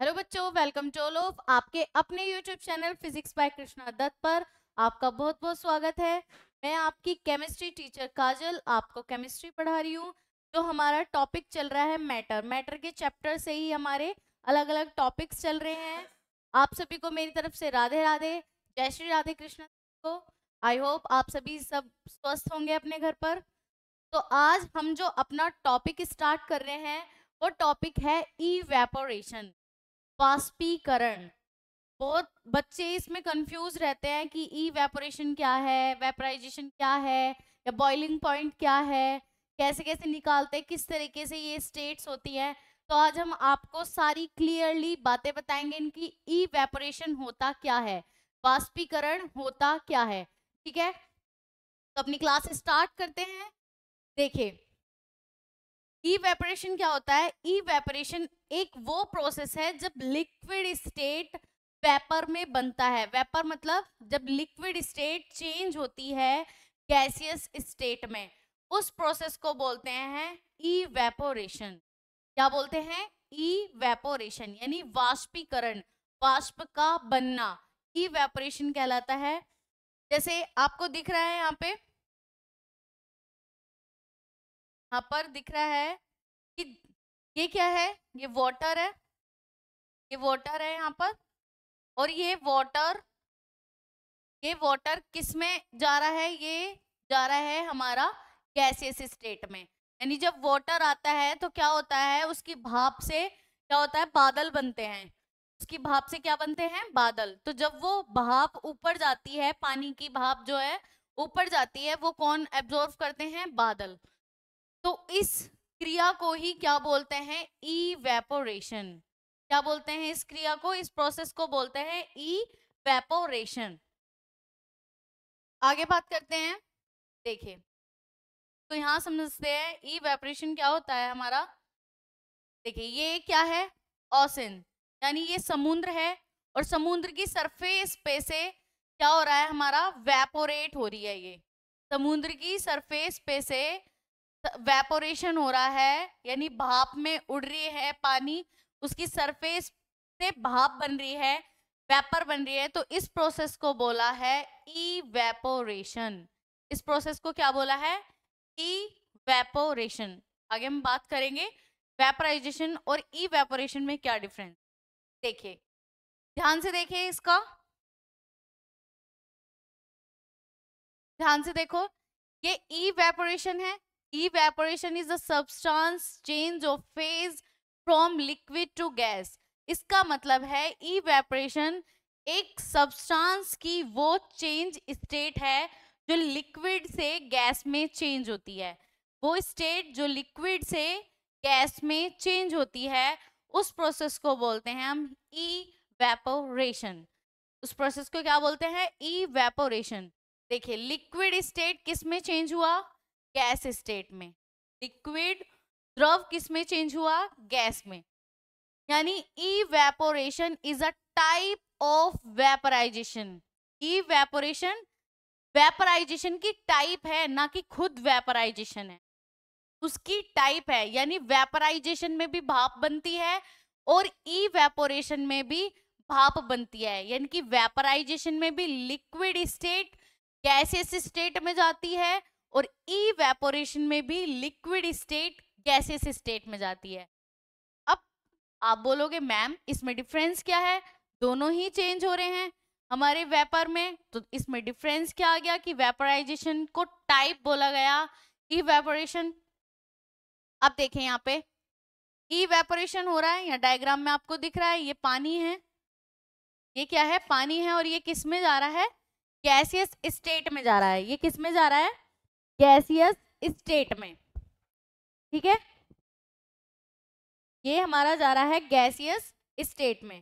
Hello बच्चों, welcome to all of आपके अपने YouTube channel physics by Krishna Dutt पर आपका बहुत बहुत स्वागत है। मैं आपकी केमिस्ट्री टीचर काजल आपको केमिस्ट्री पढ़ा रही हूँ। जो हमारा टॉपिक चल रहा है मैटर के चैप्टर से ही हमारे अलग अलग टॉपिक्स चल रहे हैं। आप सभी को मेरी तरफ से राधे राधे, जय श्री राधे कृष्णा को। आई होप आप सभी सब स्वस्थ होंगे अपने घर पर। तो आज हम जो अपना टॉपिक स्टार्ट कर रहे हैं वो टॉपिक है इवेपोरेशन, वाष्पीकरण। बहुत बच्चे इसमें कंफ्यूज रहते हैं कि इवेपोरेशन क्या है, वेपराइजेशन क्या है, या बॉइलिंग पॉइंट क्या है, कैसे कैसे निकालते हैं, किस तरीके से ये स्टेट्स होती है। तो आज हम आपको सारी क्लियरली बातें बताएंगे इनकी। इवेपोरेशन होता क्या है, वाष्पीकरण होता क्या है। ठीक है, तो अपनी क्लास स्टार्ट करते हैं। देखिए, इवेपोरेशन क्या होता है। इवेपोरेशन एक वो प्रोसेस है जब लिक्विड स्टेट वेपर में बनता है। वेपर मतलब जब लिक्विड स्टेट चेंज होती है गैसियस स्टेट में, उस प्रोसेस को बोलते हैं इवेपोरेशन। क्या बोलते हैं? इवेपोरेशन यानी वाष्पीकरण, वाष्प का बनना, इवेपोरेशन कहलाता है। जैसे आपको दिख रहा है यहाँ पर दिख रहा है कि ये क्या है, ये वाटर है, ये वाटर है यहाँ पर। और ये वाटर किस में जा रहा है? ये जा रहा है हमारा गैसियस स्टेट में। यानी जब वाटर आता है तो क्या होता है, उसकी भाप से क्या होता है, बादल बनते हैं। उसकी भाप से क्या बनते हैं? बादल। तो जब वो भाप ऊपर जाती है, पानी की भाप जो है ऊपर जाती है, वो कौन एब्जॉर्व करते हैं? बादल। तो इस क्रिया को ही क्या बोलते हैं? इवेपोरेशन। क्या बोलते हैं इस क्रिया को, इस प्रोसेस को बोलते हैं इवेपोरेशन। आगे बात करते हैं। देखिए, तो यहां समझते हैं इवेपोरेशन क्या होता है हमारा। देखिए, ये क्या है? ओशन, यानी ये समुद्र है, और समुद्र की सरफेस पे से क्या हो रहा है हमारा? वेपोरेट हो रही है। ये समुद्र की सरफेस पे से वेपोरेशन हो रहा है, यानी भाप में उड़ रही है पानी, उसकी सरफेस से भाप बन रही है, वेपर बन रही है। तो इस प्रोसेस को बोला है इवेपोरेशन। इस प्रोसेस को क्या बोला है? इवेपोरेशन। आगे हम बात करेंगे वेपराइजेशन और इवेपोरेशन में क्या डिफरेंस। देखिए, ध्यान से देखिए इसका, ध्यान से देखो। ये इवेपोरेशन है। Evaporation is the substance change of phase from liquid to gas. इसका मतलब है इवेपोरेशन एक सब्सटेंस की वो चेंज स्टेट है जो लिक्विड से गैस में चेंज होती है। वो स्टेट जो लिक्विड से गैस में चेंज होती है, उस प्रोसेस को बोलते हैं हम इवेपोरेशन। उस प्रोसेस को क्या बोलते हैं? इवेपोरेशन। देखिए, लिक्विड स्टेट किस में चेंज हुआ? गैस स्टेट में। लिक्विड द्रव किस में चेंज हुआ? गैस में। यानी evaporation is a type of vaporization. Evaporation vaporization की टाइप है, ना कि खुद वेपराइजेशन है, उसकी टाइप है। यानी वेपराइजेशन में भी भाप बनती है और इवेपोरेशन में भी भाप बनती है। यानी कि वेपराइजेशन में भी लिक्विड स्टेट गैसियस स्टेट में जाती है, और इवेपोरेशन में भी लिक्विड स्टेट गैसियस स्टेट में जाती है। अब आप बोलोगे मैम इसमें डिफरेंस क्या है? दोनों ही चेंज हो रहे हैं हमारे वेपर में, तो इसमें डिफरेंस क्या आ गया कि वेपराइजेशन को टाइप बोला गया, इवेपोरेशन। अब देखें यहाँ पे इवेपोरेशन हो रहा है, यहाँ डायग्राम में आपको दिख रहा है, ये पानी है, ये क्या है? पानी है। और ये किस में जा रहा है? गैसियस स्टेट में जा रहा है। ये किस में जा रहा है? गैसियस स्टेट में। ठीक है, ये हमारा जा रहा है गैसियस स्टेट में।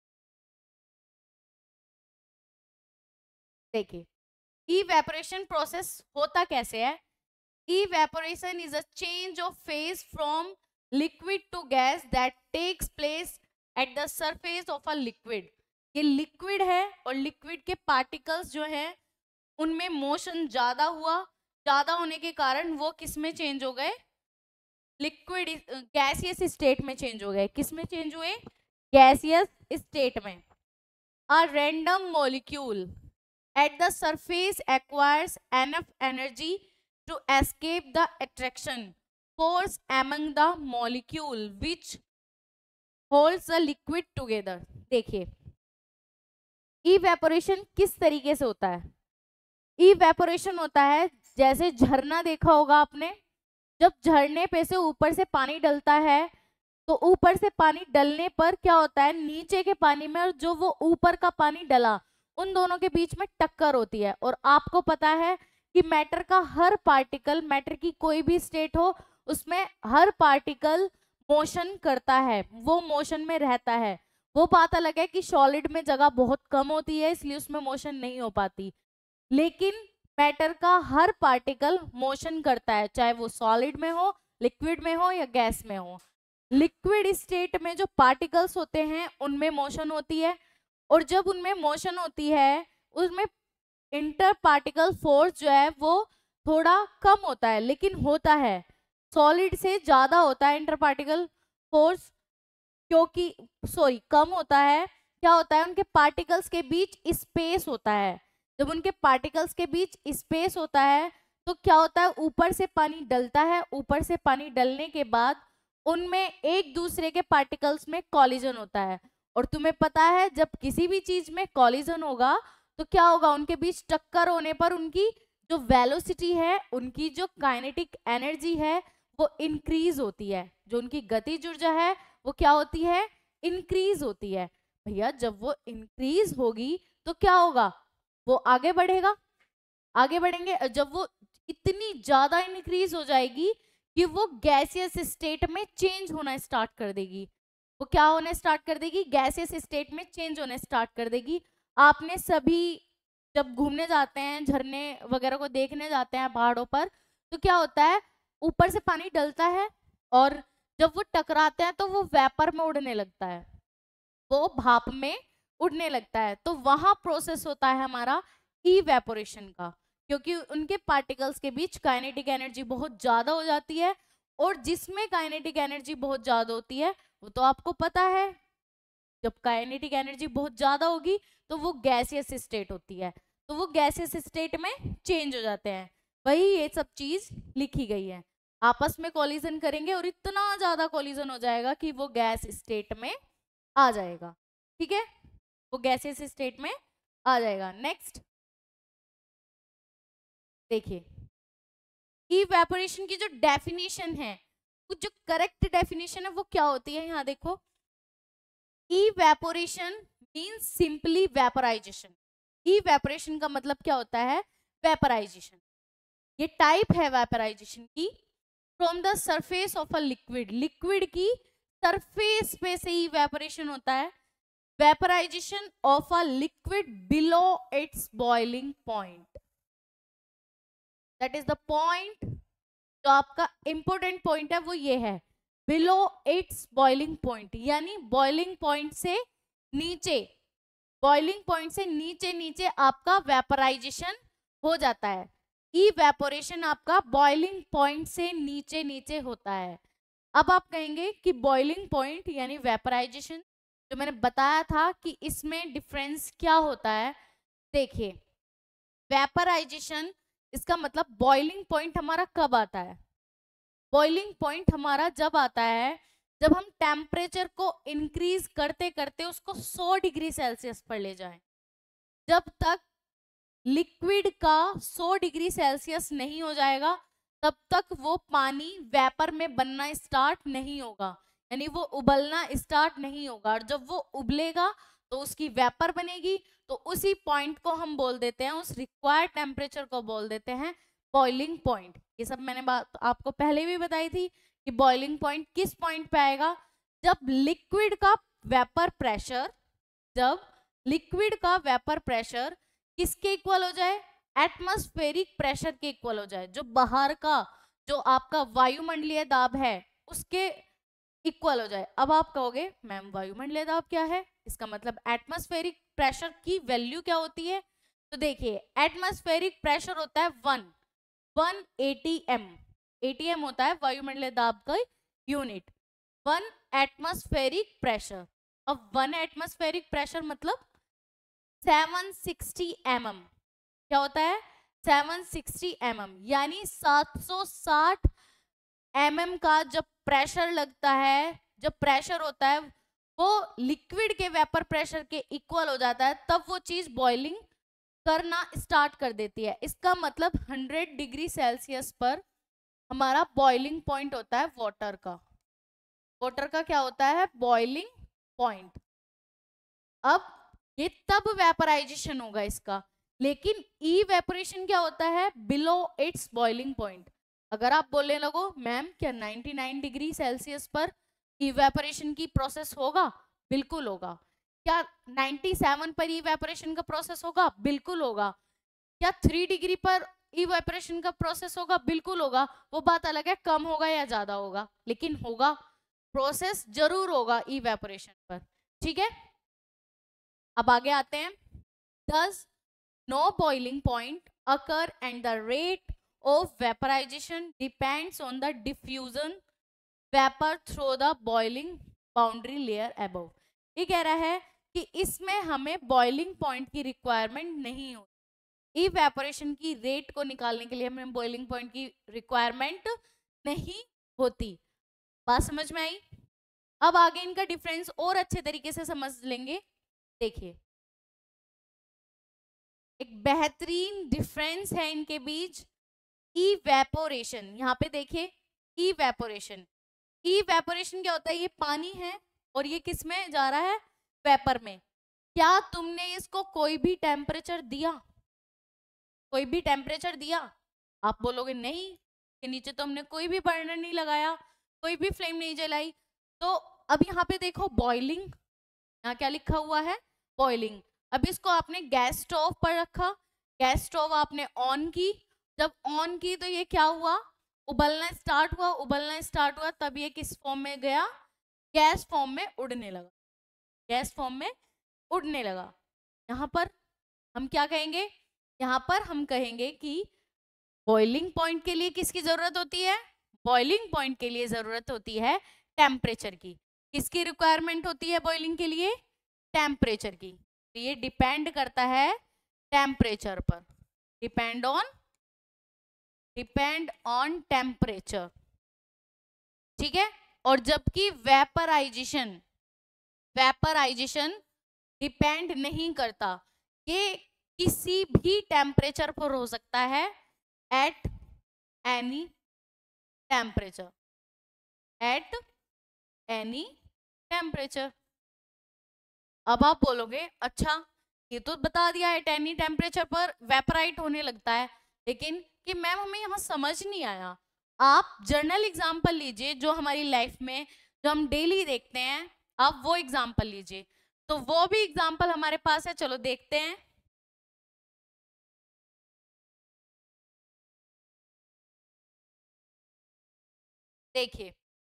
देखिए, इवेपोरेशन प्रोसेस होता कैसे है। Evaporation is a change of phase from liquid to gas that takes place at the surface of a liquid. ये लिक्विड है, और लिक्विड के पार्टिकल्स जो है उनमें मोशन ज्यादा हुआ, ज्यादा होने के कारण वो किस में चेंज हो गए? लिक्विड गैसियस स्टेट में चेंज हो गए। किस में चेंज हुए? गैसियस स्टेट में a random molecule at the surface acquires enough energy to escape the attraction force among the molecule which holds the liquid together. देखिए इवेपोरेशन किस तरीके से होता है। इवेपोरेशन होता है जैसे झरना देखा होगा आपने, जब झरने पे से ऊपर से पानी डलता है तो ऊपर से पानी डलने पर क्या होता है, नीचे के पानी में और जो वो ऊपर का पानी डला उन दोनों के बीच में टक्कर होती है। और आपको पता है कि मैटर का हर पार्टिकल, मैटर की कोई भी स्टेट हो उसमें हर पार्टिकल मोशन करता है, वो मोशन में रहता है। वो बात अलग है कि सॉलिड में जगह बहुत कम होती है इसलिए उसमें मोशन नहीं हो पाती, लेकिन मैटर का हर पार्टिकल मोशन करता है, चाहे वो सॉलिड में हो, लिक्विड में हो या गैस में हो। लिक्विड स्टेट में जो पार्टिकल्स होते हैं उनमें मोशन होती है, और जब उनमें मोशन होती है उसमें इंटर पार्टिकल फोर्स जो है वो थोड़ा कम होता है, लेकिन होता है, सॉलिड से ज्यादा होता है इंटर पार्टिकल फोर्स, क्योंकि सॉरी कम होता है। क्या होता है, उनके पार्टिकल्स के बीच स्पेस होता है। जब उनके पार्टिकल्स के बीच स्पेस होता है तो क्या होता है, ऊपर से पानी डलता है, ऊपर से पानी डलने के बाद उनमें एक दूसरे के पार्टिकल्स में कॉलिजन होता है। और तुम्हें पता है जब किसी भी चीज में कॉलिजन होगा तो क्या होगा, उनके बीच टक्कर होने पर उनकी जो वेलोसिटी है, उनकी जो काइनेटिक एनर्जी है वो इंक्रीज होती है, जो उनकी गतिज ऊर्जा है वो क्या होती है, इंक्रीज होती है। भैया जब वो इंक्रीज होगी तो क्या होगा, वो आगे बढ़ेगा, आगे बढ़ेंगे। जब वो इतनी ज्यादा इंक्रीज हो जाएगी कि वो गैसियस स्टेट में चेंज होना स्टार्ट कर देगी, वो क्या होने स्टार्ट कर देगी, गैसियस स्टेट में चेंज होने स्टार्ट कर देगी। आपने सभी जब घूमने जाते हैं, झरने वगैरह को देखने जाते हैं पहाड़ों पर, तो क्या होता है, ऊपर से पानी डलता है और जब वो टकराते हैं तो वो वेपर में उड़ने लगता है, वो भाप में उड़ने लगता है। तो वहां प्रोसेस होता है हमारा इवेपोरेशन का, क्योंकि उनके पार्टिकल्स के बीच काइनेटिक एनर्जी बहुत ज्यादा हो जाती है, और जिसमें काइनेटिक एनर्जी बहुत ज्यादा होती है वो तो आपको पता है, जब काइनेटिक एनर्जी बहुत ज्यादा होगी तो वो गैसियस स्टेट होती है, तो वो गैसियस स्टेट में चेंज हो जाते हैं। वही ये सब चीज लिखी गई है, आपस में कोलिजन करेंगे और इतना ज्यादा कोलिजन हो जाएगा कि वो गैस स्टेट में आ जाएगा। ठीक है, वो गैसियस स्टेट में आ जाएगा। नेक्स्ट देखिए, इवेपोरेशन की जो डेफिनेशन है, कुछ जो करेक्ट डेफिनेशन है वो क्या होती है, यहाँ देखो, evaporation means simply vaporisation. Evaporation का मतलब क्या होता है, वेपराइजेशन। ये टाइप है वेपराइजेशन की, from the surface of a liquid, liquid की सरफेस पे से इवेपोरेशन होता है। Vaporisation of a liquid below its boiling point, that is the point, जो आपका इंपॉर्टेंट पॉइंट है वो ये है, बिलो इट्स बॉइलिंग पॉइंट, यानी बॉइलिंग पॉइंट से नीचे, बॉइलिंग पॉइंट से नीचे नीचे आपका वेपराइजेशन हो जाता है। इवेपोरेशन आपका बॉइलिंग पॉइंट से नीचे नीचे होता है। अब आप कहेंगे कि बॉइलिंग पॉइंट यानी वेपराइजेशन, जो मैंने बताया था कि इसमें डिफरेंस क्या होता है। देखिए, वेपराइजेशन इसका मतलब बॉइलिंग पॉइंट हमारा कब आता है, बॉइलिंग पॉइंट हमारा जब आता है जब हम टेम्परेचर को इंक्रीज करते करते उसको 100 डिग्री सेल्सियस पर ले जाएं। जब तक लिक्विड का 100 डिग्री सेल्सियस नहीं हो जाएगा तब तक वो पानी वेपर में बनना स्टार्ट नहीं होगा, यानी वो उबलना स्टार्ट नहीं होगा। और जब वो उबलेगा तो उसकी वेपर बनेगी, तो उसी पॉइंट को हम बोल देते हैं, उस रिक्वायर्ड टेम्परेचर को बोल देते हैं बॉइलिंग पॉइंट। ये सब मैंने बात आपको पहले भी बताई थी कि बॉइलिंग पॉइंट किस पॉइंट पे आएगा, जब लिक्विड का वेपर प्रेशर, जब लिक्विड का वेपर प्रेशर किसके इक्वल हो जाए, एटमॉस्फेरिक प्रेशर के इक्वल हो जाए, जो बाहर का जो आपका वायुमंडलीय दाब है उसके इक्वल हो जाए। अब आप कहोगे मैम वायुमंडलीय दाब क्या है, इसका मतलब एटमॉस्फेरिक प्रेशर की वैल्यू क्या होती है। तो देखिए, एटमॉस्फेरिक प्रेशर होता है 1 ATM, ATM होता है वायुमंडलीय दाब का यूनिट, 1 एटमॉस्फेरिक प्रेशर। अब 1 एटमॉस्फेरिक प्रेशर मतलब 760 mm। क्या होता है? 760 mm, यानी 760 mm का जब प्रेशर लगता है, जब प्रेशर होता है वो लिक्विड के वेपर प्रेशर के इक्वल हो जाता है, तब वो चीज बॉइलिंग करना स्टार्ट कर देती है। इसका मतलब 100 डिग्री सेल्सियस पर हमारा बॉइलिंग पॉइंट होता है वाटर का। वाटर का क्या होता है? Boiling point. अब ये तब वेपराइजेशन होगा इसका, लेकिन इवेपोरेशन क्या होता है? Below its boiling point. अगर आप बोलने लगो मैम क्या 99 डिग्री सेल्सियस पर इवेपोरेशन की प्रोसेस होगा? बिल्कुल होगा। क्या 97 पर इवेपोरेशन का प्रोसेस होगा? बिल्कुल होगा। क्या 3 डिग्री पर इवेपोरेशन का प्रोसेस होगा? बिल्कुल होगा। वो बात अलग है कम होगा या ज्यादा होगा, लेकिन होगा, प्रोसेस जरूर होगा इवेपोरेशन पर। ठीक है, अब आगे आते हैं। Thus, no boiling point occur and the rate of vaporization depends on the diffusion vapor through the boiling boundary layer above। ये कह रहा है कि इसमें हमें बॉइलिंग पॉइंट की रिक्वायरमेंट नहीं होती। इवेपोरेशन की रेट को निकालने के लिए हमें बॉइलिंग पॉइंट की रिक्वायरमेंट नहीं होती। बात समझ में आई? अब आगे इनका डिफरेंस और अच्छे तरीके से समझ लेंगे। देखिए, एक बेहतरीन डिफरेंस है इनके बीच, इवेपोरेशन। यहाँ पे देखिए, इवेपोरेशन। इवेपोरेशन क्या होता है? ये पानी है और ये किस में जा रहा है? वेपर में। क्या तुमने इसको कोई भी टेम्परेचर दिया? कोई भी टेम्परेचर दिया? आप बोलोगे नहीं, के नीचे तो हमने कोई भी बर्नर नहीं लगाया, कोई भी फ्लेम नहीं जलाई। तो अब यहाँ पे देखो बॉइलिंग, यहाँ क्या लिखा हुआ है? बॉइलिंग। अब इसको आपने गैस स्टोव पर रखा, गैस स्टोव आपने ऑन की, जब ऑन की तो ये क्या हुआ? उबलना स्टार्ट हुआ, उबलना स्टार्ट हुआ, तब ये किस फॉर्म में गया? गैस फॉर्म में उड़ने लगा, गैस फॉर्म में उड़ने लगा। यहाँ पर हम क्या कहेंगे? यहाँ पर हम कहेंगे कि बॉइलिंग पॉइंट के लिए किसकी जरूरत होती है? बॉइलिंग पॉइंट के लिए जरूरत होती है टेम्परेचर की। किसकी रिक्वायरमेंट होती है बॉइलिंग के लिए? टेम्परेचर की। तो ये डिपेंड करता है टेम्परेचर पर, डिपेंड ऑन टेम्परेचर। ठीक है, और जबकि वेपराइजेशन डिपेंड नहीं करता, ये किसी भी टेम्परेचर पर हो सकता है, at any temperature, at any temperature. अब आप बोलोगे अच्छा ये तो बता दिया एट एनी टेम्परेचर पर वेपराइट होने लगता है, लेकिन कि मैम हमें यहाँ समझ नहीं आया। आप जर्नल एग्जाम्पल लीजिए जो हमारी लाइफ में, जो हम डेली देखते हैं, आप वो एग्जाम्पल लीजिए। तो वो भी एग्जाम्पल हमारे पास है, चलो देखते हैं। देखिए,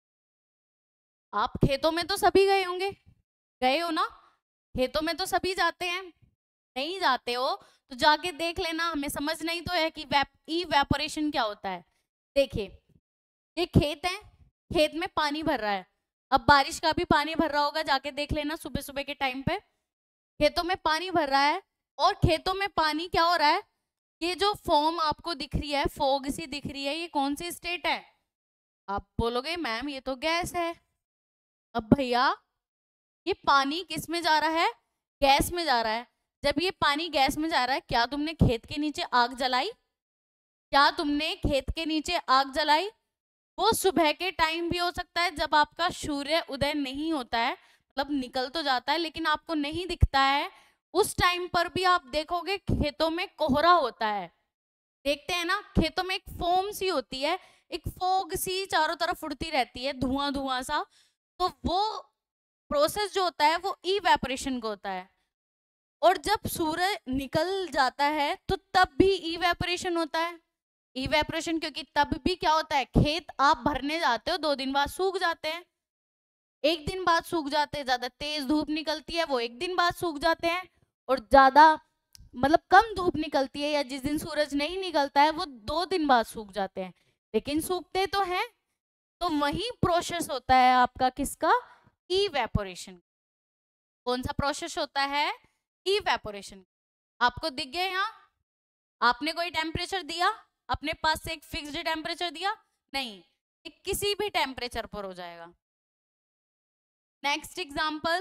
आप खेतों में तो सभी गए होंगे, गए हो ना? खेतों में तो सभी जाते हैं। नहीं जाते हो तो जाके देख लेना, हमें समझ नहीं तो है कि इवेपोरेशन क्या होता है। देखिए, ये खेत है, खेत में पानी भर रहा है। अब बारिश का भी पानी भर रहा होगा, जाके देख लेना सुबह सुबह के टाइम पे। खेतों में पानी भर रहा है और खेतों में पानी क्या हो रहा है? ये जो फॉर्म आपको दिख रही है, फॉग सी दिख रही है, ये कौन सी स्टेट है? आप बोलोगे मैम ये तो गैस है। अब भैया ये पानी किस में जा रहा है? गैस में जा रहा है। जब ये पानी गैस में जा रहा है, क्या तुमने खेत के नीचे आग जलाई? क्या तुमने खेत के नीचे आग जलाई? वो सुबह के टाइम भी हो सकता है जब आपका सूर्य उदय नहीं होता है, मतलब निकल तो जाता है लेकिन आपको नहीं दिखता है, उस टाइम पर भी आप देखोगे खेतों में कोहरा होता है। देखते हैं ना, खेतों में एक फोम सी होती है, एक फोग सी चारों तरफ उड़ती रहती है, धुआं धुआं सा। तो वो प्रोसेस जो होता है वो इवेपोरेशन का होता है। और जब सूरज निकल जाता है तो तब भी इवेपोरेशन होता है। इवेपोरेशन क्योंकि तब भी क्या होता है, खेत आप भरने जाते हो 2 दिन बाद सूख जाते हैं, 1 दिन बाद सूख जाते हैं, ज्यादा तेज धूप निकलती है वो 1 दिन बाद सूख जाते हैं, और ज्यादा मतलब कम धूप निकलती है या जिस दिन सूरज नहीं निकलता है वो 2 दिन बाद सूख जाते हैं, लेकिन सूखते तो हैं। तो वही प्रोसेस होता है आपका किसका? इवेपोरेशन। कौन सा प्रोसेस होता है? इवेपोरेशन। आपको दिख गया यहाँ? आपने कोई टेम्परेचर दिया, अपने पास से एक फिक्स्ड टेम्परेचर दिया? नहीं, किसी भी टेम्परेचर पर हो जाएगा। नेक्स्ट एग्जांपल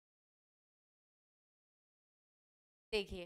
देखिए,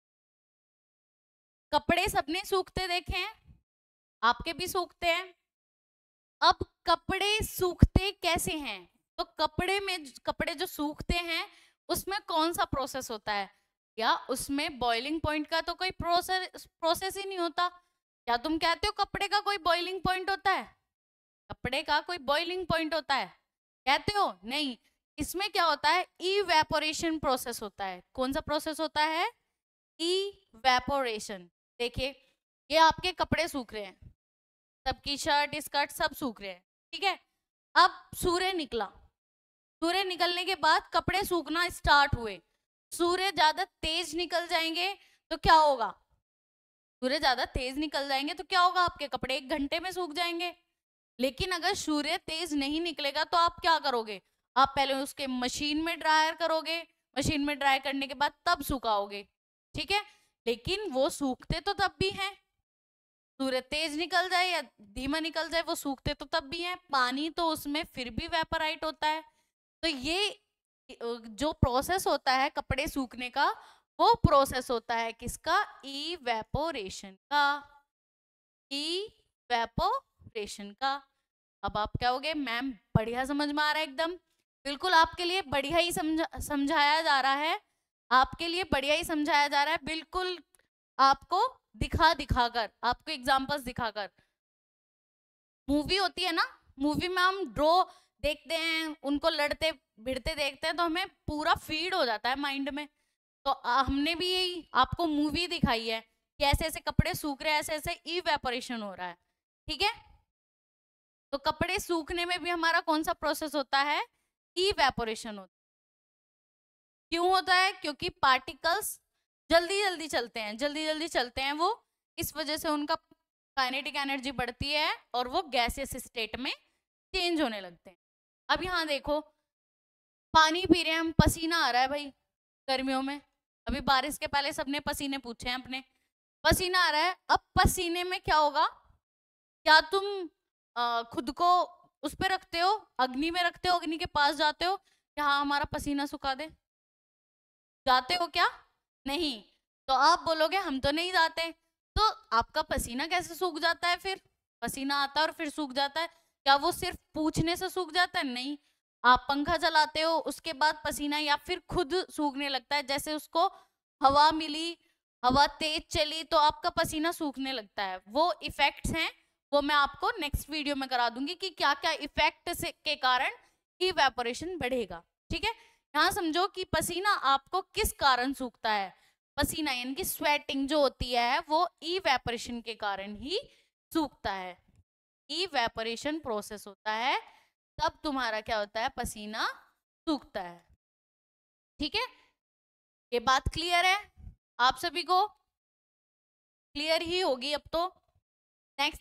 कपड़े सबने सूखते देखे हैं, आपके भी सूखते हैं। अब कपड़े सूखते कैसे हैं? तो कपड़े जो सूखते हैं उसमें कौन सा प्रोसेस होता है? या उसमें बॉइलिंग पॉइंट का तो कोई प्रोसेस ही नहीं होता। क्या तुम कहते हो कपड़े का कोई बॉइलिंग पॉइंट होता है? कपड़े का कोई बॉइलिंग पॉइंट होता है? कहते हो? नहीं। इसमें क्या होता है? इवेपोरेशन प्रोसेस होता है। कौन सा प्रोसेस होता है? इवेपोरेशन। देखिए, ये आपके कपड़े सूख रहे हैं, सबकी शर्ट स्कर्ट सब सूख रहे हैं, ठीक है। अब सूर्य निकला, सूर्य निकलने के बाद कपड़े सूखना स्टार्ट हुए। सूर्य ज्यादा तेज निकल जाएंगे तो क्या होगा? सूर्य ज्यादा तेज निकल जाएंगे तो क्या होगा? आपके कपड़े 1 घंटे में सूख जाएंगे। लेकिन अगर सूर्य तेज नहीं निकलेगा तो आप क्या करोगे? आप पहले उसके मशीन में ड्रायर करोगे, मशीन में ड्राई करने के बाद तब सुखाओगे, ठीक है। लेकिन वो सूखते तो तब भी हैं, सूर्य तेज निकल जाए या धीमा निकल जाए वो सूखते तो तब भी हैं। पानी तो उसमें फिर भी वेपराइट होता है। तो ये जो प्रोसेस होता है कपड़े सूखने का, वो प्रोसेस होता है किसका? इवेपोरेशन का। इवेपोरेशन का। अब आप क्या होगे? मैम बढ़िया समझ में आ रहा है एकदम? बिल्कुल आपके लिए बढ़िया ही समझाया जा रहा है, आपके लिए बढ़िया ही समझाया जा रहा है, बिल्कुल आपको दिखाकर, आपको एग्जांपल्स दिखाकर। मूवी होती है ना, मूवी में हम ड्रॉ देखते हैं, उनको लड़ते भिड़ते देखते हैं तो हमें पूरा फीड हो जाता है माइंड में। तो हमने भी यही आपको मूवी दिखाई है कि ऐसे ऐसे कपड़े सूख रहे हैं, ऐसे ऐसे इवेपोरेशन हो रहा है, ठीक है। तो कपड़े सूखने में भी हमारा कौन सा प्रोसेस होता है? इवेपोरेशन होता है। क्यों होता है? क्योंकि पार्टिकल्स जल्दी जल्दी चलते हैं वो, इस वजह से उनका काइनेटिक एनर्जी बढ़ती है और वो गैसियस स्टेट में चेंज होने लगते हैं। अब यहाँ देखो, पानी पी रहे हैं हम, पसीना आ रहा है भाई गर्मियों में, अभी बारिश के पहले सबने पसीने पूछे हैं अपने, पसीना आ रहा है। अब पसीने में क्या होगा? क्या तुम खुद को उस पे रखते हो, अग्नि में रखते हो, अग्नि के पास जाते हो कि हाँ हमारा पसीना सुखा दे? जाते हो क्या? नहीं। तो आप बोलोगे हम तो नहीं जाते। तो आपका पसीना कैसे सूख जाता है फिर? पसीना आता है और फिर सूख जाता है, क्या वो सिर्फ पूछने से सूख जाता है? नहीं। आप पंखा चलाते हो, उसके बाद पसीना या फिर खुद सूखने लगता है, जैसे उसको हवा मिली, हवा तेज चली तो आपका पसीना सूखने लगता है। वो इफेक्ट्स हैं, वो मैं आपको नेक्स्ट वीडियो में करा दूंगी कि क्या क्या इफेक्ट से के कारण इवेपोरेशन बढ़ेगा, ठीक है। यहाँ समझो कि पसीना आपको किस कारण सूखता है? पसीना यानी कि स्वेटिंग जो होती है वो इवेपोरेशन के कारण ही सूखता है। इवेपोरेशन प्रोसेस होता है तब तुम्हारा क्या होता है? पसीना सूखता है, ठीक है। ये बात क्लियर है आप सभी को? क्लियर ही होगी अब तो। नेक्स्ट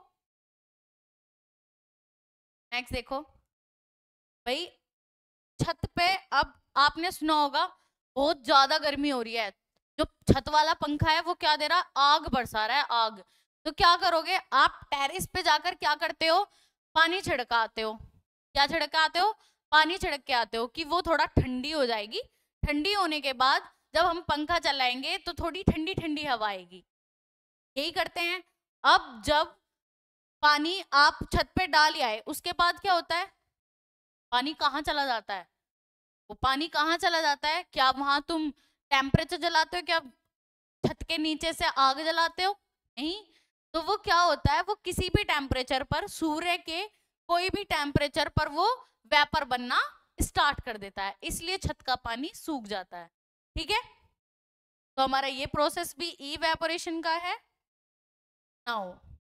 देखो भाई, छत पे अब आपने सुना होगा बहुत ज्यादा गर्मी हो रही है, जो छत वाला पंखा है वो क्या दे रहा है? आग बरसा रहा है, आग। तो क्या करोगे आप? टेरेस पे जाकर क्या करते हो? पानी छिड़काते हो। क्या छिड़काते हो? पानी छिड़क के आते हो कि वो थोड़ा ठंडी हो जाएगी। ठंडी होने के बाद जब हम पंखा चलाएंगे तो थोड़ी ठंडी ठंडी हवा आएगी, यही करते हैं। अब जब पानी आप छत पे डाल आए उसके बाद क्या होता है? पानी कहाँ चला जाता है? वो पानी कहाँ चला जाता है? क्या वहां तुम टेम्परेचर जलाते हो? क्या छत के नीचे से आग जलाते हो? नहीं। तो वो क्या होता है? वो किसी भी टेम्परेचर पर, सूर्य के कोई भी टेम्परेचर पर वो वेपर बनना स्टार्ट कर देता है, इसलिए छत का पानी सूख जाता है, ठीक है। तो हमारा ये प्रोसेस भी इवेपोरेशन का है। नाउ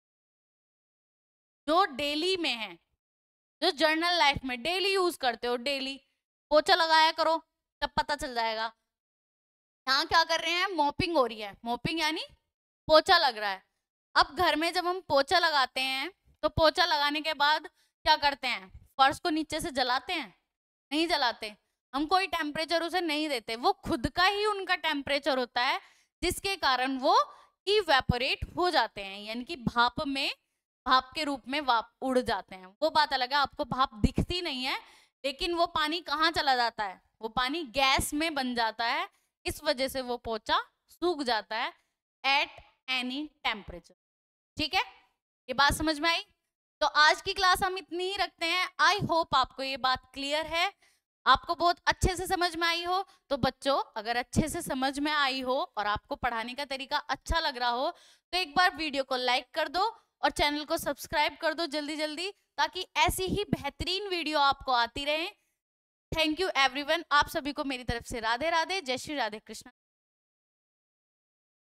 जो डेली में है, जो जर्नल लाइफ में डेली यूज करते हो, डेली पोछा लगाया करो तब पता चल जाएगा। यहाँ क्या कर रहे हैं? मॉपिंग हो रही है, मॉपिंग यानी पोछा लग रहा है। अब घर में जब हम पोछा लगाते हैं तो पोछा लगाने के बाद क्या करते हैं? फर्श को नीचे से जलाते हैं? नहीं जलाते। हम कोई टेम्परेचर उसे नहीं देते, वो खुद का ही उनका टेम्परेचर होता है जिसके कारण वो इवेपोरेट हो जाते हैं, यानी कि भाप के रूप में उड़ जाते हैं। वो बात अलग है, आपको भाप दिखती नहीं है, लेकिन वो पानी कहाँ चला जाता है, वो पानी गैस में बन जाता है, इस वजह से वो पोचा सूख जाता है एट एनी टेम्परेचर। ठीक है, ये बात समझ में आई? तो आज की क्लास हम इतनी ही रखते हैं। आई होप आपको ये बात क्लियर है, आपको बहुत अच्छे से समझ में आई हो। तो बच्चों, अगर अच्छे से समझ में आई हो और आपको पढ़ाने का तरीका अच्छा लग रहा हो तो एक बार वीडियो को लाइक कर दो और चैनल को सब्सक्राइब कर दो जल्दी जल्दी, ताकि ऐसी ही बेहतरीन वीडियो आपको आती रहे। थैंक यू एवरीवन, आप सभी को मेरी तरफ से राधे राधे, जय श्री राधे कृष्ण।